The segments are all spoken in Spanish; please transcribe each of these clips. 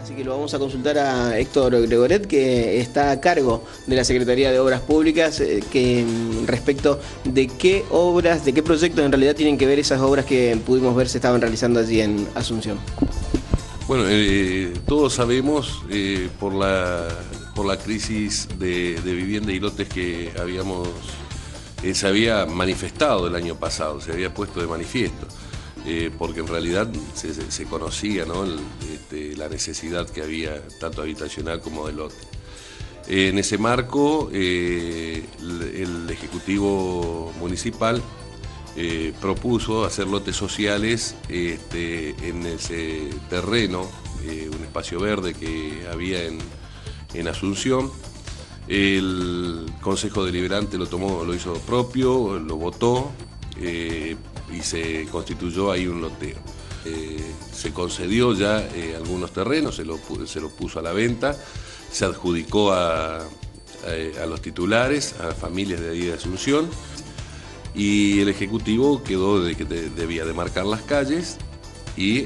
Así que lo vamos a consultar a Héctor Gregoret, que está a cargo de la Secretaría de Obras Públicas, respecto de qué obras, de qué proyectos en realidad tienen que ver esas obras que pudimos ver se estaban realizando allí en Asunción. Bueno, todos sabemos por la crisis de vivienda y lotes que se había manifestado el año pasado, se había puesto de manifiesto. Porque en realidad se conocía, ¿no? La necesidad que había tanto habitacional como de lote. En ese marco, el Ejecutivo Municipal propuso hacer lotes sociales en ese terreno, un espacio verde que había en Asunción. El Consejo Deliberante lo hizo propio, lo votó, y se constituyó ahí un loteo. Se concedió ya algunos terrenos, se lo puso a la venta, se adjudicó a los titulares, a familias de ahí de Asunción, y el Ejecutivo quedó de que debía demarcar las calles y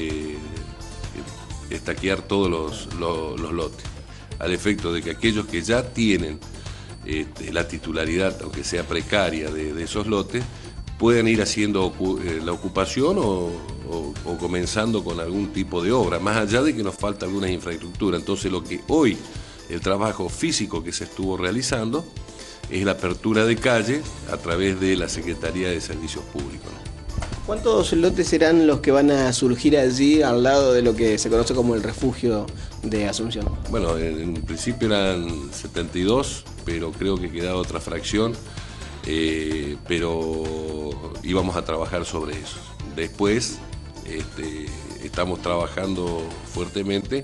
estaquear todos los lotes, al efecto de que aquellos que ya tienen la titularidad, aunque sea precaria, de esos lotes, puedan ir haciendo la ocupación o comenzando con algún tipo de obra, más allá de que nos falta alguna infraestructura. Entonces el trabajo físico que se estuvo realizando es la apertura de calles a través de la Secretaría de Servicios Públicos. ¿Cuántos lotes serán los que van a surgir allí al lado de lo que se conoce como el refugio de Asunción? Bueno, en principio eran 72, pero creo que quedaba otra fracción. Pero íbamos a trabajar sobre eso. Después estamos trabajando fuertemente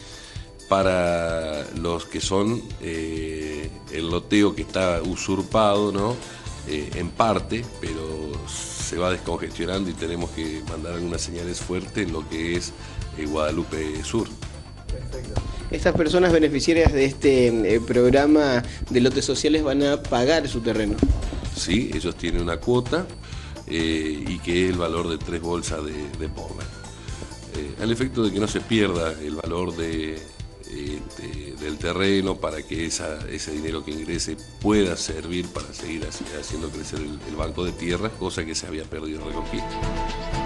para los que son el loteo que está usurpado, ¿no? En parte, pero se va descongestionando y tenemos que mandar algunas señales fuertes en lo que es Guadalupe Sur. Perfecto. Estas personas beneficiarias de este programa de lotes sociales van a pagar su terreno. Sí, ellos tienen una cuota y que es el valor de 3 bolsas de porla. Al efecto de que no se pierda el valor del terreno, para que ese dinero que ingrese pueda servir para seguir haciendo crecer el banco de tierras, cosa que se había perdido en Reconquista.